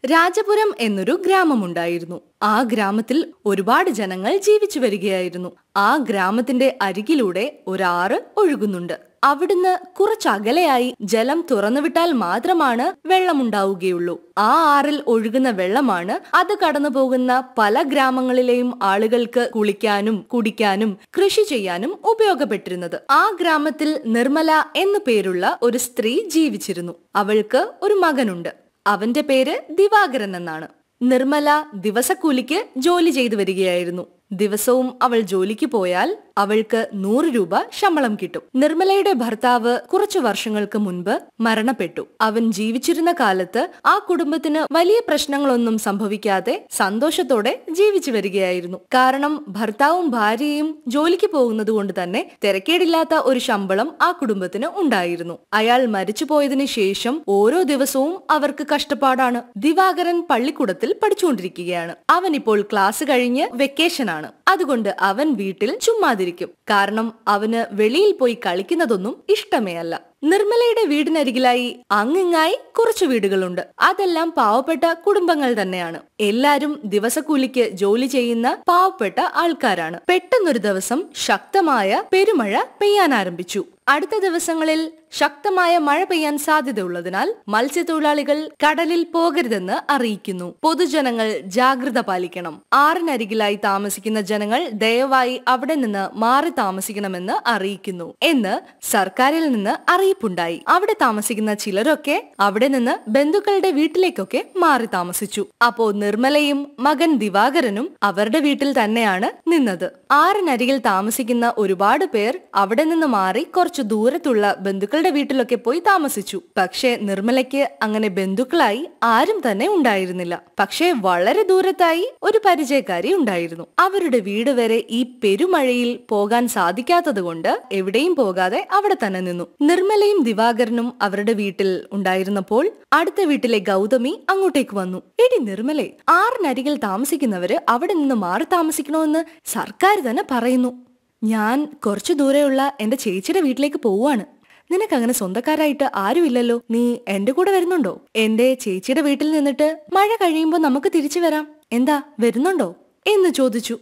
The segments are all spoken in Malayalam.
രാജപുരം എന്നൊരു ഗ്രാമമുണ്ടായിരുന്നു. ആ ഗ്രാമത്തിൽ ഒരുപാട് ജനങ്ങൾ ജീവിച്ചു വരികയായിരുന്നു. ആ ഗ്രാമത്തിന്റെ അരികിലൂടെ ഒരാറ് ഒഴുകുന്നുണ്ട്. അവിടുന്ന് കുറച്ചകലെയായി ജലം തുറന്നുവിട്ടാൽ മാത്രമാണ് വെള്ളമുണ്ടാവുകയുള്ളൂ. ആ ആറിൽ ഒഴുകുന്ന വെള്ളമാണ് അത് കടന്നു പോകുന്ന പല ഗ്രാമങ്ങളിലെയും ആളുകൾക്ക് കുളിക്കാനും കുടിക്കാനും കൃഷി ചെയ്യാനും ഉപയോഗപ്പെട്ടിരുന്നത്. ആ ഗ്രാമത്തിൽ നിർമ്മല എന്നു പേരുള്ള ഒരു സ്ത്രീ ജീവിച്ചിരുന്നു. അവൾക്ക് ഒരു മകനുണ്ട്. അവന്റെ പേര് ദിവാകരൻ എന്നാണ്. നിർമ്മല ദിവസക്കൂലിക്ക് ജോലി ചെയ്തു വരികയായിരുന്നു. ദിവസവും അവൾ ജോലിക്ക് പോയാൽ അവൾക്ക് 100 രൂപ ശമ്പളം കിട്ടും. നിർമ്മലയുടെ ഭർത്താവ് കുറച്ചു വർഷങ്ങൾക്ക് മുൻപ് മരണപ്പെട്ടു. അവൻ ജീവിച്ചിരുന്ന കാലത്ത് ആ കുടുംബത്തിന് വലിയ പ്രശ്നങ്ങളൊന്നും സംഭവിക്കാതെ സന്തോഷത്തോടെ ജീവിച്ചു വരികയായിരുന്നു. കാരണം ഭർത്താവും ഭാര്യയും ജോലിക്ക് പോകുന്നത് കൊണ്ട് തന്നെ തിരക്കേടില്ലാത്ത ഒരു ശമ്പളം ആ കുടുംബത്തിന് ഉണ്ടായിരുന്നു. അയാൾ മരിച്ചുപോയതിനു ശേഷം ഓരോ ദിവസവും അവർക്ക് കഷ്ടപ്പാടാണ്. ദിവാകരൻ പള്ളിക്കൂടത്തിൽ പഠിച്ചുകൊണ്ടിരിക്കുകയാണ്. അവൻ ഇപ്പോൾ ക്ലാസ് കഴിഞ്ഞ് വെക്കേഷൻ ആണ്. അതുകൊണ്ട് അവൻ വീട്ടിൽ ചുമ്മാതിരിക്കും. കാരണം അവന് വെളിയിൽ പോയി കളിക്കുന്നതൊന്നും ഇഷ്ടമേ അല്ല. നിർമ്മലയുടെ വീടിനരികിലായി അങ്ങിങ്ങായി കുറച്ചു വീടുകളുണ്ട്. അതെല്ലാം പാവപ്പെട്ട കുടുംബങ്ങൾ തന്നെയാണ്. എല്ലാരും ദിവസക്കൂലിക്ക് ജോലി ചെയ്യുന്ന പാവപ്പെട്ട ആൾക്കാരാണ്. പെട്ടെന്നൊരു ദിവസം ശക്തമായ പെരുമഴ പെയ്യാൻ ആരംഭിച്ചു. അടുത്ത ദിവസങ്ങളിൽ ശക്തമായ മഴ പെയ്യാൻ സാധ്യതയുള്ളതിനാൽ മത്സ്യത്തൊഴിലാളികൾ കടലിൽ പോകരുതെന്ന് അറിയിക്കുന്നു. പൊതുജനങ്ങൾ ജാഗ്രത പാലിക്കണം. ആറിനരികിലായി താമസിക്കുന്ന ജനങ്ങൾ ദയവായി അവിടെ നിന്ന് മാറി താമസിക്കണമെന്ന് അറിയിക്കുന്നു എന്ന് സർക്കാരിൽ നിന്ന് അറിയിപ്പുണ്ടായി. അവിടെ താമസിക്കുന്ന ചിലരൊക്കെ അവിടെ നിന്ന് ബന്ധുക്കളുടെ വീട്ടിലേക്കൊക്കെ മാറി താമസിച്ചു. അപ്പോ നിർമ്മലയും മകൻ ദിവാകരനും അവരുടെ വീട്ടിൽ തന്നെയാണ് നിന്നത്. ആറിനരികിൽ താമസിക്കുന്ന ഒരുപാട് പേർ അവിടെ നിന്ന് മാറി കുറച്ചു ദൂരത്തുള്ള ബന്ധുക്കളുടെ വീട്ടിലൊക്കെ പോയി താമസിച്ചു. പക്ഷേ നിർമ്മലയ്ക്ക് അങ്ങനെ ബന്ധുക്കളായി ആരും തന്നെ ഉണ്ടായിരുന്നില്ല. പക്ഷേ വളരെ ദൂരത്തായി ഒരു പരിചയക്കാരി ഉണ്ടായിരുന്നു. അവരുടെ വീട് വരെ ഈ പെരുമഴയിൽ പോകാൻ സാധിക്കാത്തത് കൊണ്ട് എവിടെയും പോകാതെ അവിടെ തന്നെ നിന്നു. നിർമ്മലയും ദിവാകരനും അവരുടെ വീട്ടിൽ ഉണ്ടായിരുന്നപ്പോൾ അടുത്ത വീട്ടിലെ ഗൗതമി അങ്ങോട്ടേക്ക് വന്നു. എടി നിർമ്മലേ, ആറിനരികിൽ താമസിക്കുന്നവര് അവിടെ നിന്ന് മാറി താമസിക്കണമെന്ന് സർക്കാർ തന്നെ പറയുന്നു. ഞാൻ കുറച്ചു ദൂരെയുള്ള എന്റെ ചേച്ചിയുടെ വീട്ടിലേക്ക് പോവാണ്. നിനക്കങ്ങനെ സ്വന്തക്കാരായിട്ട് ആരുമില്ലല്ലോ. നീ എന്റെ കൂടെ വരുന്നുണ്ടോ? എന്റെ ചേച്ചിയുടെ വീട്ടിൽ നിന്നിട്ട് മഴ കഴിയുമ്പോൾ നമുക്ക് തിരിച്ചു വരാം. എന്താ, വരുന്നുണ്ടോ എന്ന് ചോദിച്ചു.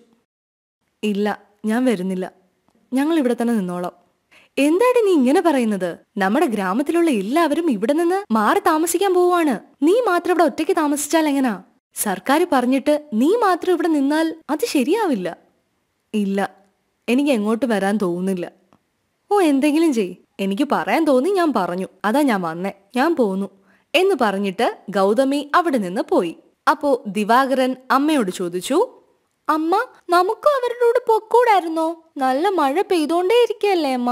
ഇല്ല, ഞാൻ വരുന്നില്ല. ഞങ്ങൾ ഇവിടെ തന്നെ നിന്നോളാം. എന്താടി നീ ഇങ്ങനെ പറയുന്നത്? നമ്മുടെ ഗ്രാമത്തിലുള്ള എല്ലാവരും ഇവിടെ നിന്ന് മാറി താമസിക്കാൻ പോവാണ്. നീ മാത്രം ഇവിടെ ഒറ്റയ്ക്ക് താമസിച്ചാൽ എങ്ങനാ? സർക്കാർ പറഞ്ഞിട്ട് നീ മാത്രം ഇവിടെ നിന്നാൽ അത് ശരിയാവില്ല. ഇല്ല, എനിക്ക് എങ്ങോട്ട് വരാൻ തോന്നുന്നില്ല. ഓ, എന്തെങ്കിലും ചെയ്. എനിക്ക് പറയാൻ തോന്നി, ഞാൻ പറഞ്ഞു. അതാ ഞാൻ വന്നേ. ഞാൻ പോന്നു എന്ന് പറഞ്ഞിട്ട് ഗൗതമി അവിടെ നിന്ന് പോയി. അപ്പോ ദിവാകരൻ അമ്മയോട് ചോദിച്ചു, അമ്മ, നമുക്ക് അവരുടെ കൂടെ പൊക്കൂടായിരുന്നോ? നല്ല മഴ പെയ്തോണ്ടേ ഇരിക്കല്ലേ അമ്മ?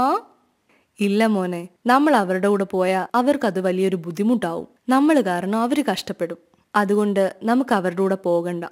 ഇല്ല മോനെ, നമ്മൾ അവരുടെ കൂടെ പോയാൽ അവർക്കത് വലിയൊരു ബുദ്ധിമുട്ടാവും. നമ്മൾ കാരണം അവര് കഷ്ടപ്പെടും. അതുകൊണ്ട് നമുക്ക് അവരുടെ കൂടെ പോകണ്ട.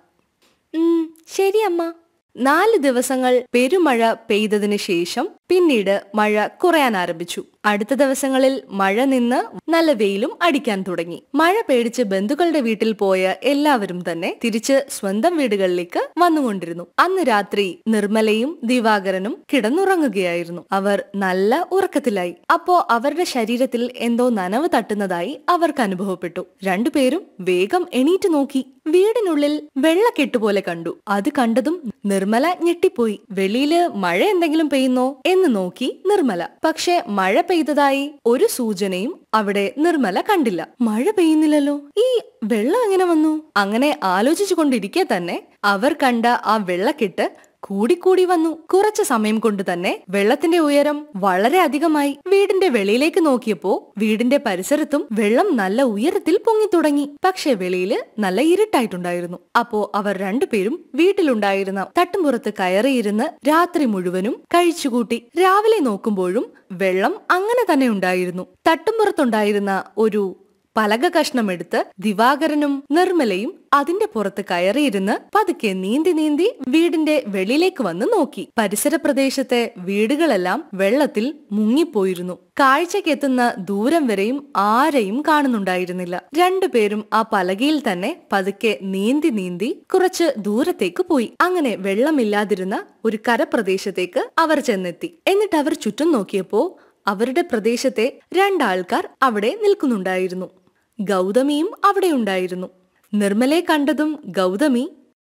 ശരി അമ്മ. 4 ദിവസങ്ങൾ പെരുമഴ പെയ്തതിനു ശേഷം പിന്നീട് മഴ കുറയാൻ ആരംഭിച്ചു. അടുത്ത ദിവസങ്ങളിൽ മഴ നിന്ന് നല്ല വെയിലും അടിക്കാൻ തുടങ്ങി. മഴ പേടിച്ച് ബന്ധുക്കളുടെ വീട്ടിൽ പോയ എല്ലാവരും തന്നെ തിരിച്ച് സ്വന്തം വീടുകളിലേക്ക് വന്നുകൊണ്ടിരുന്നു. അന്ന് രാത്രി നിർമ്മലയും ദിവാകരനും കിടന്നുറങ്ങുകയായിരുന്നു. അവർ നല്ല ഉറക്കത്തിലായി. അപ്പോ അവരുടെ ശരീരത്തിൽ എന്തോ നനവ് തട്ടുന്നതായി അവർക്ക് അനുഭവപ്പെട്ടു. രണ്ടുപേരും വേഗം എണീറ്റ് നോക്കി. വീടിനുള്ളിൽ വെള്ളക്കെട്ടുപോലെ കണ്ടു. അത് കണ്ടതും നിർമ്മല ഞെട്ടിപ്പോയി. വെളിയില് മഴ എന്തെങ്കിലും പെയ്യുന്നോ എന്ന് നോക്കി നിർമ്മല. പക്ഷെ മഴ പെയ്തതായി ഒരു സൂചനയും അവിടെ നിർമ്മല കണ്ടില്ല. മഴ പെയ്യുന്നില്ലല്ലോ, ഈ വെള്ളം എങ്ങനെ വന്നു? അങ്ങനെ ആലോചിച്ചു കൊണ്ടിരിക്കെ തന്നെ അവർ കണ്ട ആ വെള്ളക്കെട്ട് കൂടിക്കൂടി വന്നു. കുറച്ചു സമയം കൊണ്ട് തന്നെ വെള്ളത്തിന്റെ ഉയരം വളരെ അധികമായി. വീടിന്റെ വെളിയിലേക്ക് നോക്കിയപ്പോ വീടിന്റെ പരിസരത്തും വെള്ളം നല്ല ഉയരത്തിൽ പൊങ്ങി തുടങ്ങി. പക്ഷെ വെളിയില് നല്ല ഇരുട്ടായിട്ടുണ്ടായിരുന്നു. അപ്പോ അവർ രണ്ടുപേരും വീട്ടിലുണ്ടായിരുന്ന തട്ടുംപുറത്ത് കയറിയിരുന്ന് രാത്രി മുഴുവനും കഴിച്ചുകൂട്ടി. രാവിലെ നോക്കുമ്പോഴും വെള്ളം അങ്ങനെ തന്നെ ഉണ്ടായിരുന്നു. തട്ടുംപുറത്തുണ്ടായിരുന്ന ഒരു പലക കഷ്ണമെടുത്ത് ദിവാകരനും നിർമ്മലയും അതിന്റെ പുറത്ത് കയറിയിരുന്ന് പതുക്കെ നീന്തി നീന്തി വീടിന്റെ വെളിയിലേക്ക് വന്ന് നോക്കി. പരിസര പ്രദേശത്തെ വീടുകളെല്ലാം വെള്ളത്തിൽ മുങ്ങിപ്പോയിരുന്നു. കാഴ്ചക്കെത്തുന്ന ദൂരം വരെയും ആരെയും കാണുന്നുണ്ടായിരുന്നില്ല. രണ്ടുപേരും ആ പലകയിൽ തന്നെ പതുക്കെ നീന്തി നീന്തി കുറച്ച് ദൂരത്തേക്ക് പോയി. അങ്ങനെ വെള്ളമില്ലാതിരുന്ന ഒരു കരപ്രദേശത്തേക്ക് അവർ ചെന്നെത്തി. എന്നിട്ട് അവർ ചുറ്റും നോക്കിയപ്പോ അവരുടെ പ്രദേശത്തെ 2 ആൾക്കാർ അവിടെ നിൽക്കുന്നുണ്ടായിരുന്നു. ഗൗതമിയും അവിടെ ഉണ്ടായിരുന്നു. നിർമ്മലയെ കണ്ടതും ഗൗതമി,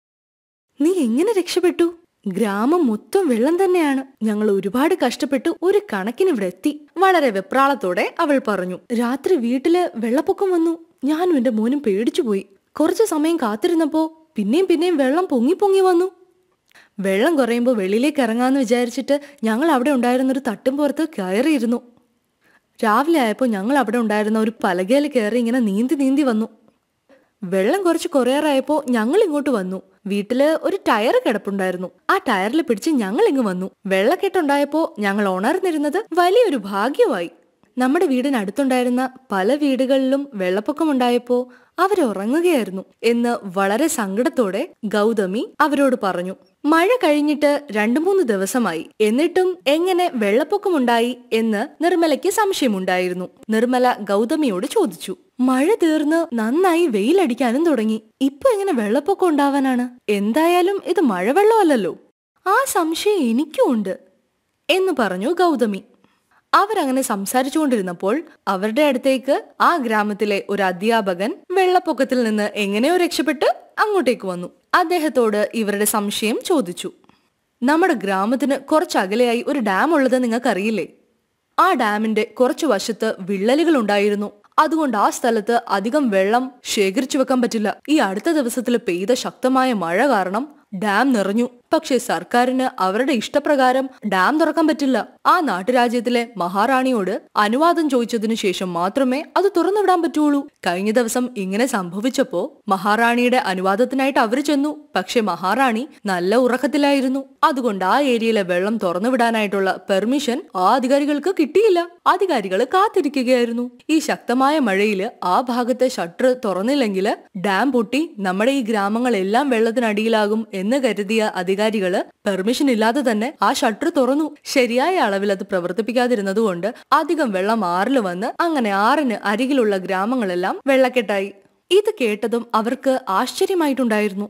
നീ എങ്ങനെ രക്ഷപ്പെട്ടു? ഗ്രാമം മൊത്തം വെള്ളം തന്നെയാണ്. ഞങ്ങൾ ഒരുപാട് കഷ്ടപ്പെട്ടു ഒരു കണക്കിന് ഇവിടെ എത്തി. വളരെ വെപ്രാളത്തോടെ അവൾ പറഞ്ഞു. രാത്രി വീട്ടില് വെള്ളപ്പൊക്കം വന്നു. ഞാനും എന്റെ മോനും പേടിച്ചുപോയി. കുറച്ചു സമയം കാത്തിരുന്നപ്പോ പിന്നെയും വെള്ളം പൊങ്ങി വന്നു. വെള്ളം കുറയുമ്പോൾ വെളിയിലേക്ക് ഇറങ്ങാന്ന് വിചാരിച്ചിട്ട് ഞങ്ങൾ അവിടെ ഉണ്ടായിരുന്നൊരു തട്ടും പുറത്ത് കയറിയിരുന്നു. രാവിലെ ആയപ്പോൾ ഞങ്ങൾ അവിടെ ഉണ്ടായിരുന്ന ഒരു പലകയിൽ കയറി ഇങ്ങനെ നീന്തി വന്നു. വെള്ളം കുറച്ച് കുറയാറായപ്പോ ഞങ്ങൾ ഇങ്ങോട്ട് വന്നു. വീട്ടില് ഒരു ടയർ കിടപ്പുണ്ടായിരുന്നു. ആ ടയറിൽ പിടിച്ച് ഞങ്ങൾ ഇങ്ങ് വന്നു. വെള്ളക്കെട്ടുണ്ടായപ്പോ ഞങ്ങൾ ഉണർന്നിരുന്നത് വലിയൊരു ഭാഗ്യമായി. നമ്മുടെ വീടിനടുത്തുണ്ടായിരുന്ന പല വീടുകളിലും വെള്ളപ്പൊക്കമുണ്ടായപ്പോ അവരുറങ്ങുകയായിരുന്നു എന്ന് വളരെ സങ്കടത്തോടെ ഗൗതമി അവരോട് പറഞ്ഞു. മഴ കഴിഞ്ഞിട്ട് 2-3 ദിവസമായി. എന്നിട്ടും എങ്ങനെ വെള്ളപ്പൊക്കമുണ്ടായി എന്ന് നിർമ്മലയ്ക്ക് സംശയമുണ്ടായിരുന്നു. നിർമ്മല ഗൗതമിയോട് ചോദിച്ചു. മഴ തീർന്ന് നന്നായി വെയിലടിക്കാനും തുടങ്ങി. ഇപ്പൊ എങ്ങനെ വെള്ളപ്പൊക്കം ഉണ്ടാവാനാണ്? എന്തായാലും ഇത് മഴവെള്ളമല്ലല്ലോ. ആ സംശയം എനിക്കും ഉണ്ട് എന്ന് പറഞ്ഞു ഗൗതമി. അവരങ്ങനെ സംസാരിച്ചുകൊണ്ടിരുന്നപ്പോൾ അവരുടെ അടുത്തേക്ക് ആ ഗ്രാമത്തിലെ ഒരു അധ്യാപകൻ വെള്ളപ്പൊക്കത്തിൽ നിന്ന് എങ്ങനെയോ രക്ഷപ്പെട്ട് അങ്ങോട്ടേക്ക് വന്നു. അദ്ദേഹത്തോട് ഇവരുടെ സംശയം ചോദിച്ചു. നമ്മുടെ ഗ്രാമത്തിന് കുറച്ചകലെയായി ഒരു ഡാം ഉള്ളത് നിങ്ങൾക്കറിയില്ലേ? ആ ഡാമിന്റെ കുറച്ചു വശത്ത് വിള്ളലുകൾ ഉണ്ടായിരുന്നു. അതുകൊണ്ട് ആ സ്ഥലത്ത് അധികം വെള്ളം ശേഖരിച്ചു വെക്കാൻ പറ്റില്ല. ഈ അടുത്ത ദിവസത്തിൽ പെയ്ത ശക്തമായ മഴ കാരണം ഡാം നിറഞ്ഞു. പക്ഷെ സർക്കാരിന് അവരുടെ ഇഷ്ടപ്രകാരം ഡാം തുറക്കാൻ പറ്റില്ല. ആ നാട്ടുരാജ്യത്തിലെ മഹാറാണിയോട് അനുവാദം ചോദിച്ചതിനു ശേഷം മാത്രമേ അത് തുറന്നുവിടാൻ പറ്റുള്ളൂ. കഴിഞ്ഞ ദിവസം ഇങ്ങനെ സംഭവിച്ചപ്പോ മഹാറാണിയുടെ അനുവാദത്തിനായിട്ട് അവര് ചെന്നു. പക്ഷെ മഹാറാണി നല്ല ഉറക്കത്തിലായിരുന്നു. അതുകൊണ്ട് ആ ഏരിയയിലെ വെള്ളം തുറന്നുവിടാനായിട്ടുള്ള പെർമിഷൻ ആ അധികാരികൾക്ക് കിട്ടിയില്ല. അധികാരികൾ കാത്തിരിക്കുകയായിരുന്നു. ഈ ശക്തമായ മഴയില് ആ ഭാഗത്തെ ഷട്ടർ തുറന്നില്ലെങ്കിൽ ഡാം പൊട്ടി നമ്മുടെ ഈ ഗ്രാമങ്ങളെല്ലാം വെള്ളത്തിനടിയിലാകും എന്ന് കരുതിയ അധികാരികള് പെർമിഷൻ ഇല്ലാതെ തന്നെ ആ ഷട്ടർ തുറന്നു. ശരിയായ അളവിൽ അത് പ്രവർത്തിപ്പിക്കാതിരുന്നതുകൊണ്ട് അധികം വെള്ളം ആറില് വന്ന് അങ്ങനെ ആറിന് അരികിലുള്ള ഗ്രാമങ്ങളെല്ലാം വെള്ളക്കെട്ടായി. ഇത് കേട്ടതും അവർക്ക് ആശ്ചര്യമായിട്ടുണ്ടായിരുന്നു.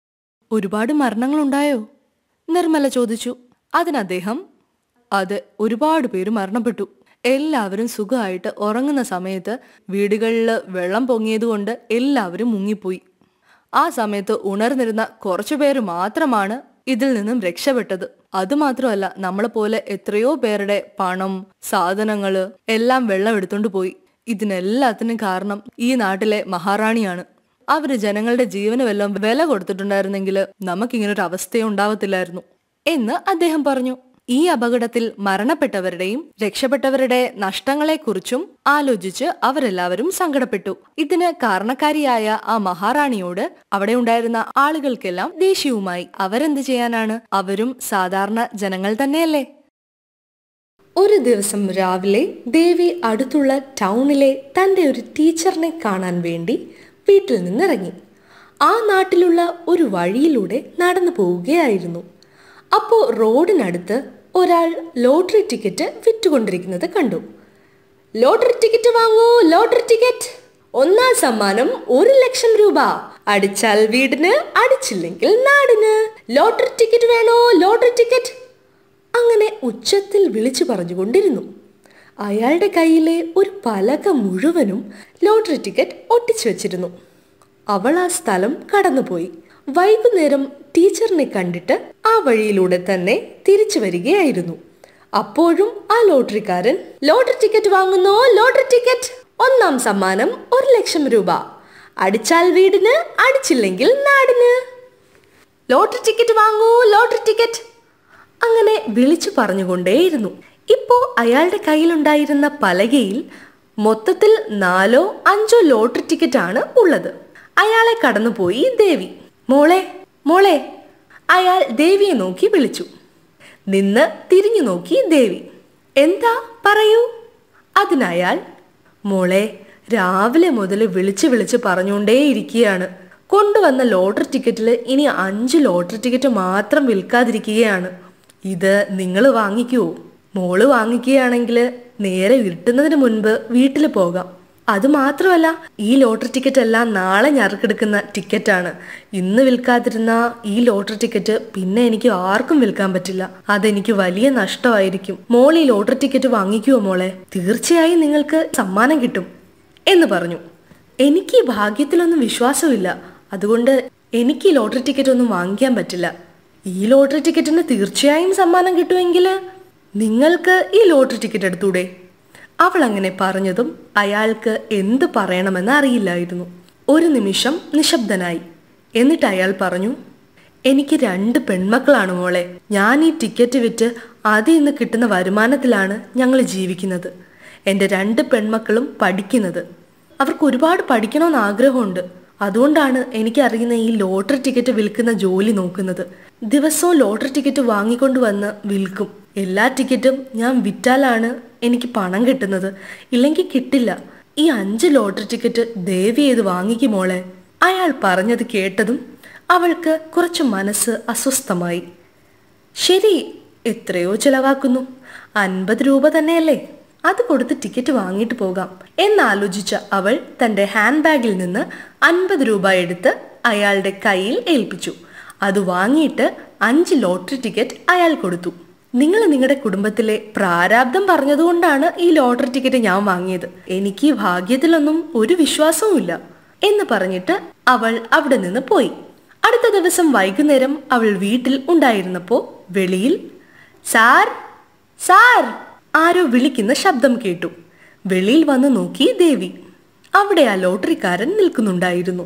ഒരുപാട് മരണങ്ങളുണ്ടായോ? നിർമ്മല ചോദിച്ചു. അതിന് അദ്ദേഹം, അതെ, ഒരുപാട് പേര് മരണപ്പെട്ടു. എല്ലാവരും സുഖമായിട്ട് ഉറങ്ങുന്ന സമയത്ത് വീടുകളിൽ വെള്ളം പൊങ്ങിയതുകൊണ്ട് എല്ലാവരും മുങ്ങിപ്പോയി. ആ സമയത്ത് ഉണർന്നിരുന്ന കുറച്ചു പേര് മാത്രമാണ് ഇതിൽ നിന്നും രക്ഷപ്പെട്ടത്. അതുമാത്രമല്ല, നമ്മളെ പോലെ എത്രയോ പേരുടെ പണം, സാധനങ്ങള് എല്ലാം വെള്ളം എടുത്തോണ്ട് പോയി. ഇതിനെല്ലാത്തിനും കാരണം ഈ നാട്ടിലെ മഹാറാണിയാണ്. അവര് ജനങ്ങളുടെ ജീവന് വല്ലതും വില കൊടുത്തിട്ടുണ്ടായിരുന്നെങ്കിൽ നമുക്കിങ്ങനൊരു അവസ്ഥയെ ഉണ്ടാവത്തില്ലായിരുന്നു എന്ന് അദ്ദേഹം പറഞ്ഞു. ഈ അപകടത്തിൽ മരണപ്പെട്ടവരുടെയും രക്ഷപ്പെട്ടവരുടെ നഷ്ടങ്ങളെക്കുറിച്ചും ആലോചിച്ച് അവരെല്ലാവരും സങ്കടപ്പെട്ടു. ഇതിന് കാരണക്കാരിയായ ആ മഹാറാണിയോട് അവിടെ ഉണ്ടായിരുന്ന ആളുകൾക്കെല്ലാം ദേഷ്യവുമായി. അവരെന്ത് ചെയ്യാനാണ്? അവരും സാധാരണ ജനങ്ങൾ തന്നെയല്ലേ. ഒരു ദിവസം രാവിലെ ദേവി അടുത്തുള്ള ടൗണിലെ തന്റെ ഒരു ടീച്ചറിനെ കാണാൻ വേണ്ടി വീട്ടിൽ നിന്നിറങ്ങി. ആ നാട്ടിലുള്ള ഒരു വഴിയിലൂടെ നടന്നു പോവുകയായിരുന്നു. അപ്പോൾ റോഡിനടുത്ത് ഒരാൾ ലോട്ടറി ടിക്കറ്റ് വിറ്റുകൊണ്ടിരിക്കുന്നത് കണ്ടു. ലോട്ടറി ടിക്കറ്റ് വാങ്ങൂ, ലോട്ടറി ടിക്കറ്റ്, ഒന്നാം സമ്മാനം 1,00,000 രൂപ, അടിച്ചാൽ വീടിന്, അടിച്ചില്ലെങ്കിൽ നാടിന്, ലോട്ടറി ടിക്കറ്റ് വേണോ, ലോട്ടറി ടിക്കറ്റ്, അങ്ങനെ ഉച്ചത്തിൽ വിളിച്ചു പറഞ്ഞുകൊണ്ടിരുന്നു. അയാളുടെ കയ്യിലെ ഒരു പലക മുഴുവനും ലോട്ടറി ടിക്കറ്റ് ഒട്ടിച്ചു വെച്ചിരുന്നു. അവൾ ആ സ്ഥലം കടന്നുപോയി. വൈകുന്നേരം ടീച്ചറിനെ കണ്ടിട്ട് ആ വഴിയിലൂടെ തന്നെ തിരിച്ചു വരികയായിരുന്നു. അപ്പോഴും ആ ലോട്ടറിക്കാരൻ, ലോട്ടറി ടിക്കറ്റ് വാങ്ങുന്നോ, ലോട്ടറി ടിക്കറ്റ്, ഒന്നാം സമ്മാനം 1,00,000 രൂപ, അടിച്ചാൽ വീടിന്, അടിച്ചില്ലെങ്കിൽ നാടിന്, ലോട്ടറി ടിക്കറ്റ് വാങ്ങൂ, ലോട്ടറി ടിക്കറ്റ്, അങ്ങനെ വിളിച്ചു പറഞ്ഞുകൊണ്ടേയിരുന്നു. ഇപ്പോ അയാളുടെ കയ്യിലുണ്ടായിരുന്ന പലകയിൽ മൊത്തത്തിൽ 4-5 ലോട്ടറി ടിക്കറ്റാണ് ഉള്ളത്. അയാളെ കടന്നുപോയി ദേവി. മോളെ, മോളെ, അയാൾ ദേവിയെ നോക്കി വിളിച്ചു. നിന്ന് തിരിഞ്ഞു നോക്കി ദേവി. എന്താ, പറയൂ. അതിനയാൾ, മോളെ, രാവിലെ മുതൽ വിളിച്ച് പറഞ്ഞുകൊണ്ടേയിരിക്കുകയാണ്. കൊണ്ടുവന്ന ലോട്ടറി ടിക്കറ്റിൽ ഇനി 5 ലോട്ടറി ടിക്കറ്റ് മാത്രം വിൽക്കാതിരിക്കുകയാണ്. ഇത് നിങ്ങൾ വാങ്ങിക്കുവോ? മോള് വാങ്ങിക്കുകയാണെങ്കിൽ നേരെ ഇരുട്ടുന്നതിന് മുൻപ് വീട്ടിൽ പോകാം. അതുമാത്രമല്ല, ഈ ലോട്ടറി ടിക്കറ്റ് എല്ലാം നാളെ ഞറുക്കെടുക്കുന്ന ടിക്കറ്റാണ്. ഇന്ന് വിൽക്കാതിരുന്ന ഈ ലോട്ടറി ടിക്കറ്റ് പിന്നെ എനിക്ക് ആർക്കും വിൽക്കാൻ പറ്റില്ല. അതെനിക്ക് വലിയ നഷ്ടമായിരിക്കും. മോൾ ഈ ലോട്ടറി ടിക്കറ്റ് വാങ്ങിക്കുവോ മോളെ? തീർച്ചയായും നിങ്ങൾക്ക് സമ്മാനം കിട്ടും എന്ന് പറഞ്ഞു. എനിക്ക് ഈ ഭാഗ്യത്തിലൊന്നും വിശ്വാസമില്ല. അതുകൊണ്ട് എനിക്ക് ഈ ലോട്ടറി ടിക്കറ്റ് ഒന്നും വാങ്ങിക്കാൻ പറ്റില്ല. ഈ ലോട്ടറി ടിക്കറ്റിന് തീർച്ചയായും സമ്മാനം കിട്ടുമെങ്കിൽ നിങ്ങൾക്ക് ഈ ലോട്ടറി ടിക്കറ്റ് എടുത്തൂടെ? അവൾ അങ്ങനെ പറഞ്ഞതും അയാൾക്ക് എന്ത് പറയണമെന്ന് അറിയില്ലായിരുന്നു. ഒരു നിമിഷം നിശബ്ദനായി. എന്നിട്ട് അയാൾ പറഞ്ഞു, എനിക്ക് 2 പെൺമക്കളാണ് മോളെ. ഞാൻ ഈ ടിക്കറ്റ് വിറ്റ് അതിൽ നിന്ന് കിട്ടുന്ന വരുമാനത്തിലാണ് ഞങ്ങൾ ജീവിക്കുന്നത്. എൻ്റെ 2 പെൺമക്കളും പഠിക്കുന്നത്. അവർക്ക് ഒരുപാട് പഠിക്കണമെന്ന് ആഗ്രഹമുണ്ട്. അതുകൊണ്ടാണ് എനിക്കറിയുന്ന ഈ ലോട്ടറി ടിക്കറ്റ് വിൽക്കുന്ന ജോലി നോക്കുന്നത്. ദിവസവും ലോട്ടറി ടിക്കറ്റ് വാങ്ങിക്കൊണ്ട് വന്ന് വിൽക്കും. എല്ലാ ടിക്കറ്റും ഞാൻ വിറ്റാലാണ് എനിക്ക് പണം കിട്ടുന്നത്. ഇല്ലെങ്കിൽ കിട്ടില്ല. ഈ 5 ലോട്ടറി ടിക്കറ്റ് ദയവ് ചെയ്ത് വാങ്ങിക്കും മോളെ. അയാൾ പറഞ്ഞത് കേട്ടതും അവൾക്ക് കുറച്ച് മനസ്സ് അസ്വസ്ഥമായി. ശരി, എത്രയോ ചെലവാക്കുന്നു, 50 രൂപ തന്നെയല്ലേ, അത് കൊടുത്ത് ടിക്കറ്റ് വാങ്ങിയിട്ട് പോകാം എന്നാലോചിച്ച അവൾ തൻ്റെ ഹാൻഡ് ബാഗിൽ നിന്ന് 50 രൂപ എടുത്ത് അയാളുടെ കയ്യിൽ ഏൽപ്പിച്ചു. അത് വാങ്ങിയിട്ട് 5 ലോട്ടറി ടിക്കറ്റ് അയാൾ കൊടുത്തു. നിങ്ങൾ നിങ്ങളുടെ കുടുംബത്തിലെ പ്രാരാബ്ദം പറഞ്ഞതുകൊണ്ടാണ് ഈ ലോട്ടറി ടിക്കറ്റ് ഞാൻ വാങ്ങിയത്. എനിക്ക് ഈ ഭാഗ്യത്തിലൊന്നും ഒരു വിശ്വാസവും ഇല്ല എന്ന് പറഞ്ഞിട്ട് അവൾ അവിടെ നിന്ന് പോയി. അടുത്ത ദിവസം വൈകുന്നേരം അവൾ വീട്ടിൽ ഉണ്ടായിരുന്നപ്പോൾ വെളിയിൽ സാർ സാർ ആരോ വിളിക്കുന്ന ശബ്ദം കേട്ടു. വെളിയിൽ വന്ന് നോക്കി ദേവി. അവിടെ ആ ലോട്ടറിക്കാരൻ നിൽക്കുന്നുണ്ടായിരുന്നു.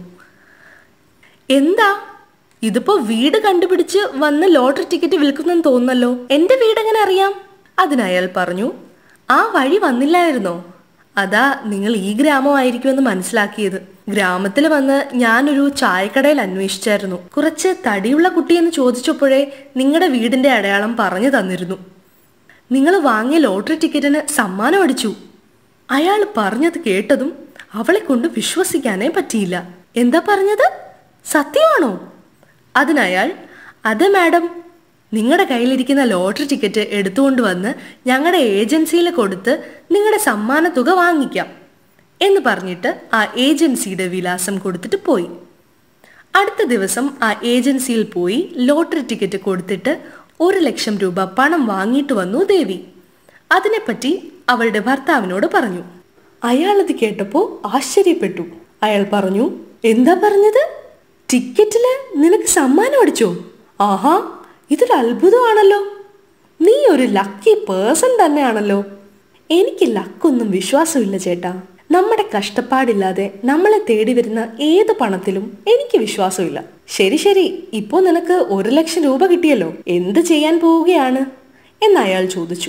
എന്താ, ഇതിപ്പോ വീട് കണ്ടുപിടിച്ച് വന്ന് ലോട്ടറി ടിക്കറ്റ് വിൽക്കുന്നെന്ന് തോന്നുന്നല്ലോ. എന്റെ വീട് എങ്ങനെ അറിയാം? അതിനയാൾ പറഞ്ഞു, ആ വഴി വന്നില്ലായിരുന്നോ? അതാ നിങ്ങൾ ഈ ഗ്രാമമായിരിക്കുമെന്ന് മനസ്സിലാക്കിയത്. ഗ്രാമത്തിൽ വന്ന് ഞാനൊരു ചായക്കടയിൽ അന്വേഷിച്ചായിരുന്നു. കുറച്ച് തടിയുള്ള കുട്ടിയെന്ന് ചോദിച്ചപ്പോഴേ നിങ്ങളുടെ വീടിന്റെ അടയാളം പറഞ്ഞു തന്നിരുന്നു. നിങ്ങൾ വാങ്ങിയ ലോട്ടറി ടിക്കറ്റിന് സമ്മാനം അടിച്ചു. അയാൾ പറഞ്ഞത് കേട്ടതും അവളെ കൊണ്ട് വിശ്വസിക്കാനേ പറ്റിയില്ല. എന്താ പറഞ്ഞത്, സത്യമാണോ? അതിനയാൾ, അതെ മാഡം, നിങ്ങളുടെ കയ്യിലിരിക്കുന്ന ലോട്ടറി ടിക്കറ്റ് എടുത്തുകൊണ്ട് വന്ന് ഞങ്ങളുടെ ഏജൻസിയിൽ കൊടുത്ത് നിങ്ങളുടെ സമ്മാന തുക വാങ്ങിക്കാം എന്ന് പറഞ്ഞിട്ട് ആ ഏജൻസിയുടെ വിലാസം കൊടുത്തിട്ട് പോയി. അടുത്ത ദിവസം ആ ഏജൻസിയിൽ പോയി ലോട്ടറി ടിക്കറ്റ് കൊടുത്തിട്ട് 1 ലക്ഷം രൂപ പണം വാങ്ങിയിട്ട് വന്നു ദേവി. അതിനെപ്പറ്റി അവളുടെ ഭർത്താവിനോട് പറഞ്ഞു. അയാളത് കേട്ടപ്പോൾ ആശ്ചര്യപ്പെട്ടു. അയാൾ പറഞ്ഞു, എന്താ പറഞ്ഞത്? ടിക്കറ്റില് നിനക്ക് സമ്മാനം അടിച്ചോ? ആഹാ, ഇതൊരു അത്ഭുതമാണല്ലോ. നീ ഒരു ലക്കി പേഴ്സൺ തന്നെയാണല്ലോ. എനിക്ക് ലക്കൊന്നും വിശ്വാസമില്ല ചേട്ടാ. നമ്മുടെ കഷ്ടപ്പാടില്ലാതെ നമ്മളെ തേടി വരുന്ന ഏത് പണത്തിലും എനിക്ക് വിശ്വാസമില്ല. ശരി ശരി, ഇപ്പോ നിനക്ക് 1 ലക്ഷം രൂപ കിട്ടിയല്ലോ, എന്ത് ചെയ്യാൻ പോവുകയാണ് എന്ന് അയാൾ ചോദിച്ചു.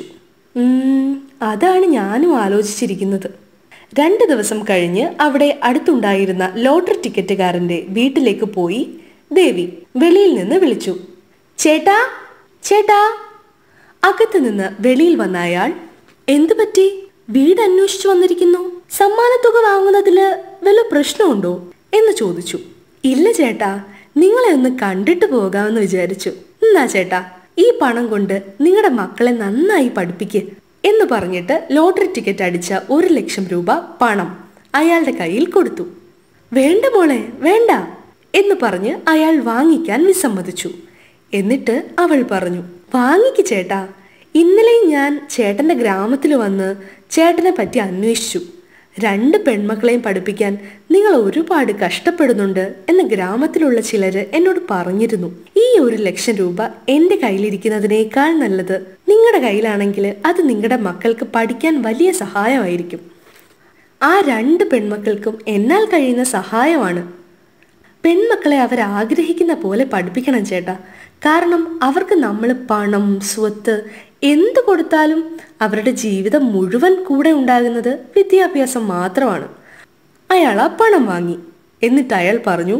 അതാണ് ഞാനും ആലോചിച്ചിരിക്കുന്നത്. 2 ദിവസം കഴിഞ്ഞ് അവിടെ അടുത്തുണ്ടായിരുന്ന ലോട്ടറി ടിക്കറ്റുകാരന്റെ വീട്ടിലേക്ക് പോയി ദേവി വെളിയിൽ നിന്ന് വിളിച്ചു. ചേട്ടാ ചേട്ടാ. അകത്ത് നിന്ന് വെളിയിൽ വന്ന അയാൾ, എന്തു പറ്റി? വീട് അന്വേഷിച്ചു വന്നിരിക്കുന്നു. സമ്മാനത്തുക വാങ്ങുന്നതില് വല്ല പ്രശ്നമുണ്ടോ എന്ന് ചോദിച്ചു. ഇല്ല ചേട്ടാ, നിങ്ങളെ ഒന്ന് കണ്ടിട്ട് പോകാമെന്ന് വിചാരിച്ചു. എന്നാ ചേട്ടാ, ഈ പണം കൊണ്ട് നിങ്ങളുടെ മക്കളെ നന്നായി പഠിപ്പിക്ക് എന്ന് പറഞ്ഞിട്ട് ലോട്ടറി ടിക്കറ്റ് അടിച്ച 1 ലക്ഷം രൂപ പണം അയാളുടെ കയ്യിൽ കൊടുത്തു. വേണ്ട മോളെ, വേണ്ട എന്ന് പറഞ്ഞ് അയാൾ വാങ്ങിക്കാൻ വിസമ്മതിച്ചു. എന്നിട്ട് അവൾ പറഞ്ഞു, വാങ്ങിക്ക് ചേട്ടാ. ഇന്നലെ ഞാൻ ചേട്ടന്റെ ഗ്രാമത്തിൽ വന്ന് ചേട്ടനെ പറ്റി അന്വേഷിച്ചു. 2 പെൺമക്കളെയും പഠിപ്പിക്കാൻ നിങ്ങൾ ഒരുപാട് കഷ്ടപ്പെടുന്നുണ്ട് എന്ന് ഗ്രാമത്തിലുള്ള ചിലര് എന്നോട് പറഞ്ഞിരുന്നു. ഈ 1 ലക്ഷം രൂപ എന്റെ കയ്യിലിരിക്കുന്നതിനേക്കാൾ നല്ലത് നിങ്ങളുടെ കയ്യിലാണെങ്കിൽ അത് നിങ്ങളുടെ മക്കൾക്ക് പഠിക്കാൻ വലിയ സഹായമായിരിക്കും. ആ 2 പെൺമക്കൾക്കും എന്നാൽ കഴിയുന്ന സഹായമാണ്. പെൺമക്കളെ അവർ ആഗ്രഹിക്കുന്ന പോലെ പഠിപ്പിക്കണം ചേട്ടാ. കാരണം അവർക്ക് നമ്മൾ പണം, സ്വത്ത് എന്ത് കൊടുത്താലും അവരുടെ ജീവിതം മുഴുവൻ കൂടെ ഉണ്ടാകുന്നത് വിദ്യാഭ്യാസം മാത്രമാണ്. അയാൾ ആ പണം വാങ്ങി. എന്നിട്ട് അയാൾ പറഞ്ഞു,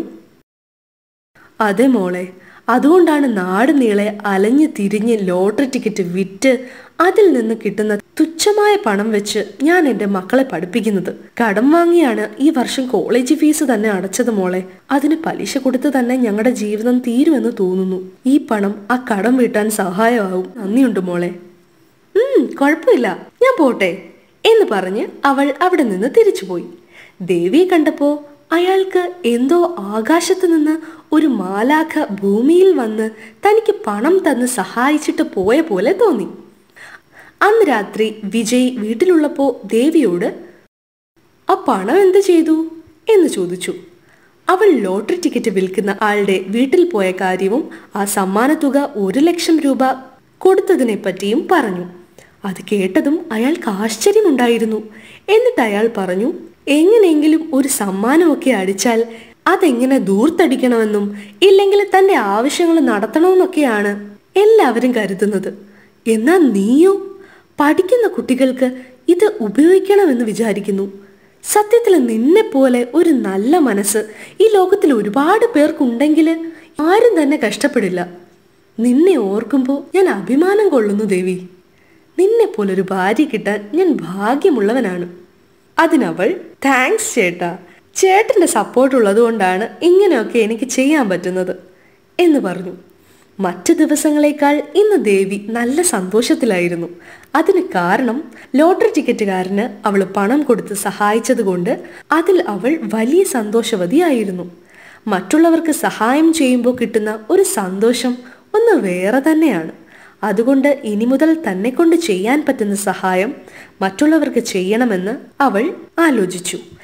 അതെ മോളെ, അതുകൊണ്ടാണ് നാട് നീളെ അലഞ്ഞു തിരിഞ്ഞ് ലോട്ടറി ടിക്കറ്റ് വിറ്റ് അതിൽ നിന്ന് കിട്ടുന്ന തുച്ഛമായ പണം വെച്ച് ഞാൻ എൻ്റെ മക്കളെ പഠിപ്പിക്കുന്നത്. കടം വാങ്ങിയാണ് ഈ വർഷം കോളേജ് ഫീസ് തന്നെ അടച്ചത് മോളെ. അതിന് പലിശ കൊടുത്ത് തന്നെ ഞങ്ങളുടെ ജീവിതം തീരുമെന്ന് തോന്നുന്നു. ഈ പണം ആ കടം വീട്ടാൻ സഹായമാവും. നന്ദിയുണ്ട് മോളെ. കുഴപ്പമില്ല, ഞാൻ പോട്ടെ എന്ന് പറഞ്ഞ് അവൾ അവിടെ നിന്ന് തിരിച്ചുപോയി. ദേവിയെ കണ്ടപ്പോ അയാൾക്ക് എന്തോ ആകാശത്ത് നിന്ന് ഒരു മാലാഖ ഭൂമിയിൽ വന്ന് തനിക്ക് പണം തന്ന് സഹായിച്ചിട്ട് പോയ പോലെ തോന്നി. അന്ന് രാത്രി വിജയ് വീട്ടിലുള്ളപ്പോ ദേവിയോട്, ആ പണം എന്ത് ചെയ്തു എന്ന് ചോദിച്ചു. അവൾ ലോട്ടറി ടിക്കറ്റ് വിൽക്കുന്ന ആളുടെ വീട്ടിൽ പോയ കാര്യവും ആ സമ്മാനത്തുക 1,00,000 രൂപ കൊടുത്തതിനെ പറ്റിയും പറഞ്ഞു. അത് കേട്ടതും അയാൾക്ക് ആശ്ചര്യമുണ്ടായിരുന്നു. എന്നിട്ട് അയാൾ പറഞ്ഞു, എങ്ങനെയെങ്കിലും ഒരു സമ്മാനമൊക്കെ അടിച്ചാൽ അതെങ്ങനെ ദൂർത്തടിക്കണമെന്നും ഇല്ലെങ്കിൽ തന്റെ ആവശ്യങ്ങൾ നടത്തണമെന്നൊക്കെയാണ് എല്ലാവരും കരുതുന്നത്. എന്നാൽ നീയോ പഠിക്കുന്ന കുട്ടികൾക്ക് ഇത് ഉപയോഗിക്കണമെന്ന് വിചാരിക്കുന്നു. സത്യത്തിൽ നിന്നെ പോലെ ഒരു നല്ല മനസ്സ് ഈ ലോകത്തിൽ ഒരുപാട് പേർക്കുണ്ടെങ്കിൽ ആരും തന്നെ കഷ്ടപ്പെടില്ല. നിന്നെ ഓർക്കുമ്പോൾ ഞാൻ അഭിമാനം കൊള്ളുന്നു ദേവി. നിന്നെ പോലൊരു ഭാര്യ കിട്ടാൻ ഞാൻ ഭാഗ്യമുള്ളവനാണ്. അതിനവൾ, താങ്ക്സ് ചേട്ടാ, ചേട്ടന്റെ സപ്പോർട്ട് ഉള്ളത് കൊണ്ടാണ് ഇങ്ങനെയൊക്കെ എനിക്ക് ചെയ്യാൻ പറ്റുന്നത് എന്ന് പറഞ്ഞു. മറ്റു ദിവസങ്ങളേക്കാൾ ഇന്ന് ദേവി നല്ല സന്തോഷത്തിലായിരുന്നു. അതിന് കാരണം ലോട്ടറി ടിക്കറ്റുകാരന് അവൾ പണം കൊടുത്ത് സഹായിച്ചതുകൊണ്ട് അതിൽ അവൾ വലിയ സന്തോഷവതിയായിരുന്നു. മറ്റുള്ളവർക്ക് സഹായം ചെയ്യുമ്പോൾ കിട്ടുന്ന ഒരു സന്തോഷം ഒന്ന് വേറെ തന്നെയാണ്. അതുകൊണ്ട് ഇനി മുതൽ തന്നെ കൊണ്ട് ചെയ്യാൻ പറ്റുന്ന സഹായം മറ്റുള്ളവർക്ക് ചെയ്യണമെന്ന് അവൾ ആലോചിച്ചു.